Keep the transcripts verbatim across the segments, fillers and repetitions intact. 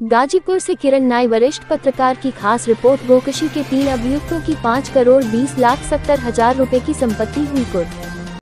गाजीपुर से किरण नाई, वरिष्ठ पत्रकार की खास रिपोर्ट। गोकशी के तीन अभियुक्तों की पाँच करोड़ बीस लाख सत्तर हजार रुपए की संपत्ति हुई कुर्क।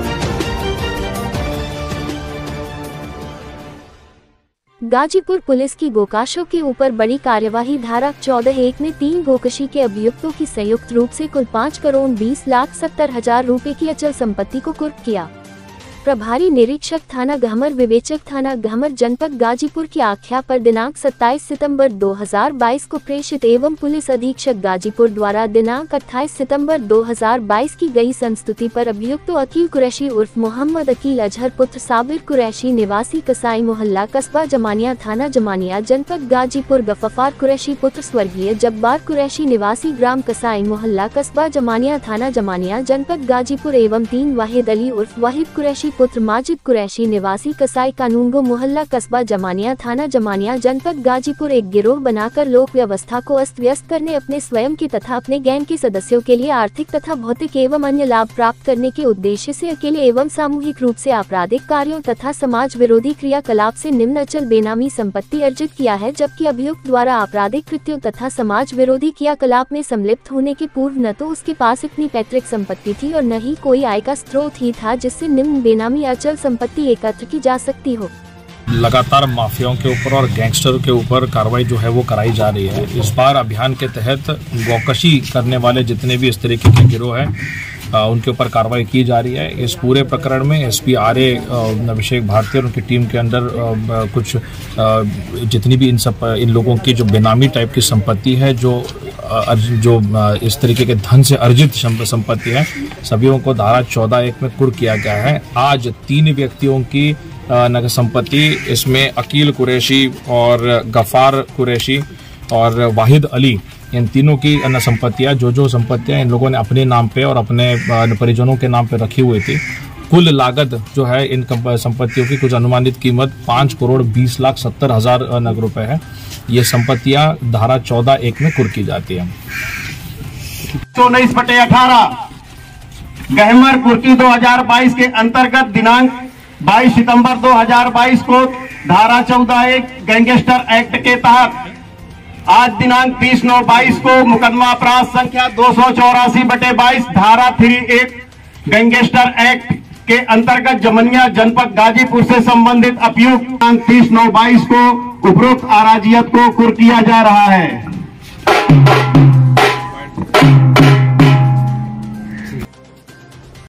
गाजीपुर पुलिस की गोकाशों के ऊपर बड़ी कार्यवाही। धारा चौदह एक में तीन गोकशी के अभियुक्तों की संयुक्त रूप से कुल पाँच करोड़ बीस लाख सत्तर हजार रुपए की अचल संपत्ति को कुर्क किया। प्रभारी निरीक्षक थाना गहमर, विवेचक थाना गहमर जनपद गाजीपुर की आख्या पर दिनांक सत्ताईस सितंबर दो हज़ार बाईस को प्रेषित एवं पुलिस अधीक्षक गाजीपुर द्वारा दिनांक अट्ठाईस सितंबर दो हज़ार बाईस की गई संस्तुति पर अभियुक्त अकील कुरैशी उर्फ मोहम्मद अकील अजहर पुत्र साबिर कुरैशी निवासी कसाई मोहल्ला कस्बा जमानिया थाना जमानिया जनपद गाजीपुर, गफ्फार कुरैशी पुत्र स्वर्गीय जब्बार कुरैशी निवासी ग्राम कसाई मोहल्ला कस्बा जमानिया थाना जमानिया जनपद गाजीपुर एवं तीन वाहिद अली उर्फ वाहिद कुरैशी पुत्र माजिद कुरैशी निवासी कसाई कानूनगो मोहल्ला कस्बा जमानिया थाना जमानिया जनपद गाजीपुर एक गिरोह बनाकर लोक व्यवस्था को अस्त व्यस्त करने, अपने स्वयं के तथा अपने गैंग के सदस्यों के लिए आर्थिक तथा भौतिक एवं अन्य लाभ प्राप्त करने के उद्देश्य से अकेले एवं सामूहिक रूप से आपराधिक कार्यों तथा समाज विरोधी क्रियाकलाप से निम्न अचल बेनामी संपत्ति अर्जित किया है। जबकि अभियुक्त द्वारा आपराधिक कृत्यों तथा समाज विरोधी क्रियाकलाप में संलिप्त होने के पूर्व न तो उसके पास इतनी पैतृक संपत्ति थी और न ही कोई आय का स्रोत ही था जिससे निम्न बेनामी अचल संपत्ति एकत्र की जा सकती हो। लगातार माफियाओं के ऊपर और गैंगस्टर के ऊपर कार्रवाई जो है वो कराई जा रही है। इस बार अभियान के तहत गौकशी करने वाले जितने भी इस तरीके के गिरोह हैं उनके ऊपर कार्रवाई की जा रही है। इस पूरे प्रकरण में SP R A Abhishek Bharti और उनकी टीम के अंदर कुछ जितनी भी इन सब इन लोगों की जो बेनामी टाइप की संपत्ति है, जो जो इस तरीके के धन से अर्जित संपत्ति है, सभी को धारा चौदह एक में कुर्क किया गया है। आज तीन व्यक्तियों की नगर संपत्ति, इसमें अकील कुरैशी और गफ्फार कुरैशी और वाहिद अली, इन तीनों की अन्य संपत्तियां जो जो संपत्तियां इन लोगों ने अपने नाम पे और अपने परिजनों के नाम पे रखी हुई थी, कुल लागत जो है इन संपत्तियों की कुछ अनुमानित कीमत पाँच करोड़ बीस लाख सत्तर हजार नग रुपए है। ये संपत्तियां धारा चौदह एक में कुर्क की जाती है। उन्नीस बटे अठारह गहमर कुर्की दो हजार बाईस के अंतर्गत दिनांक बाईस सितंबर दो हज़ार बाईस को धारा चौदह एक गैंगस्टर एक्ट के तहत आज दिनांक तीस नौ बाईस को मुकदमा अपराध संख्या दो सौ चौरासी बटे बाईस धारा थ्री एक गैंगस्टर एक्ट के अंतर्गत जमनिया जनपद गाजीपुर से संबंधित अभियुक्त तीस नौ बाईस को उपरोक्त अराजियत को कुर्क किया जा रहा है।